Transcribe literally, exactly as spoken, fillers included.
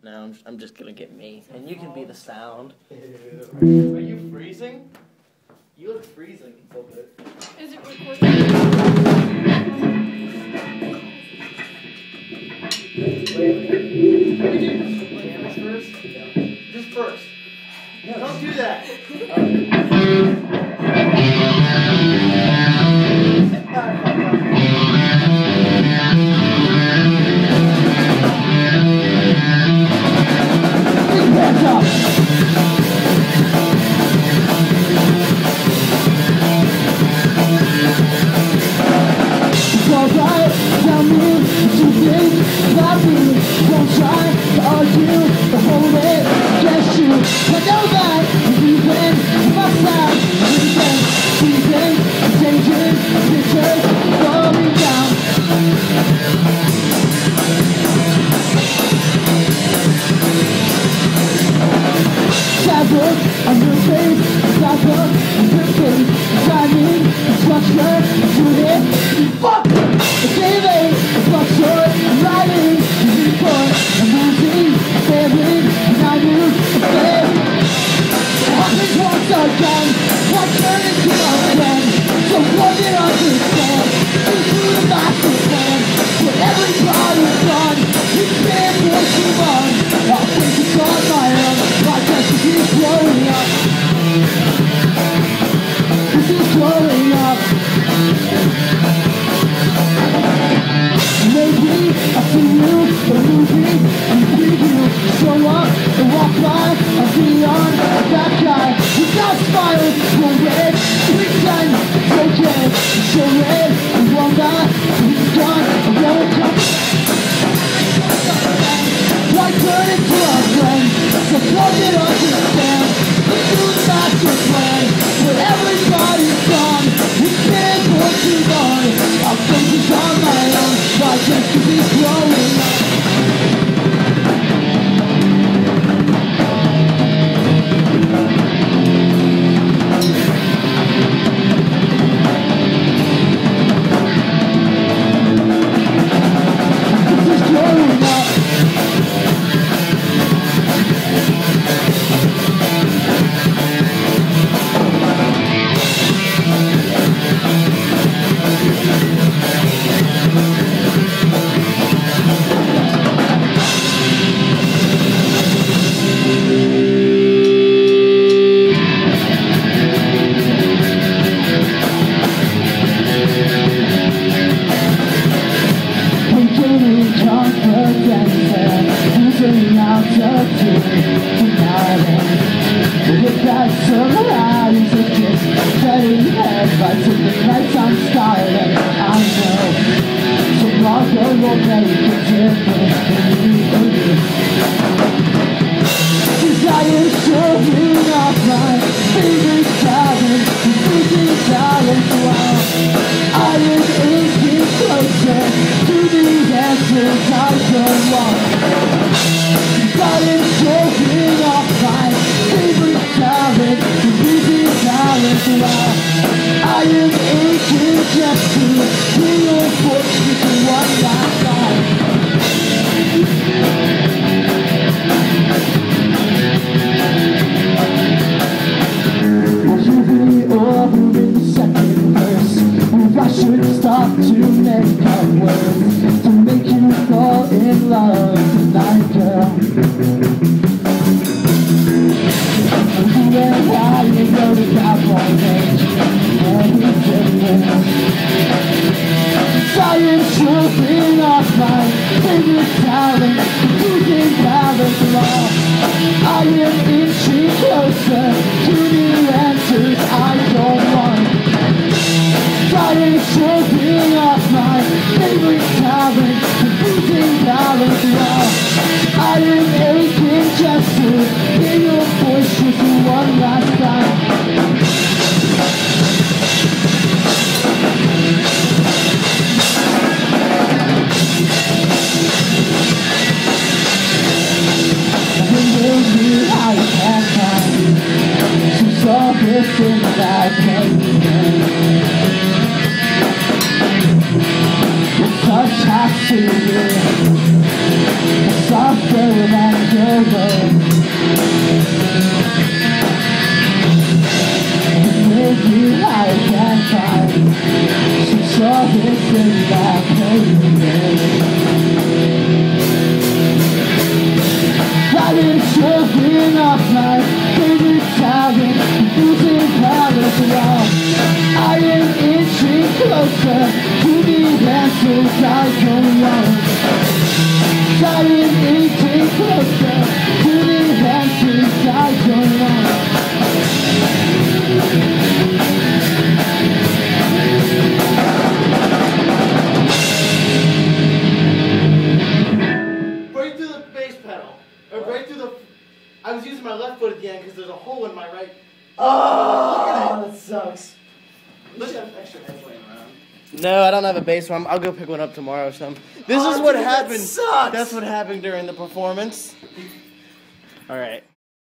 No, I'm just, I'm just gonna get me, and you can be the sound. Are you freezing? You look freezing a little bit. Is it recording? Wait, can we do the cameras first? Yeah. Just first. No, don't do that. Hands up. It's alright, tell me what you think about me. Don't try to argue or hold it against you. I know that you win my side. Reason, season, changing, pictures falling down. Sad look on your face, sad look on your face. Timing, structure, unit, fuck it. The game ain't fuck short, I'm riding, moving for, I'm losing, failing, and I knew a fail. It happens once again, one turn into a friend. So what did I understand? Into the master plan, but everybody's gone. It's been way too long. I'll take it on my own. My destiny is growing up. This is growing up. Maybe I see you in a movie and preview. Show up and walk by and be on that guy who got smiles, no red, pretend, okay, so red, and one guy who's gone and won't come. Why turn into a friend? So plug it understand. Let's do the master plan. But everybody's gone. It's been for too long. I'll focus on my own. My destiny's growing up. This is growing up. Softer than closer to the answers I don't want. Trying inching closer to the answers I don't want. Break through the bass pedal. Or break through the... I was using my left foot at the end because there's a hole in my right. Oh, that sucks. Look at extra heads laying around. No, I don't have a bass drum. I'll go pick one up tomorrow or something. This Oh, is what dude, that happened. sucks. That's what happened during the performance. All right.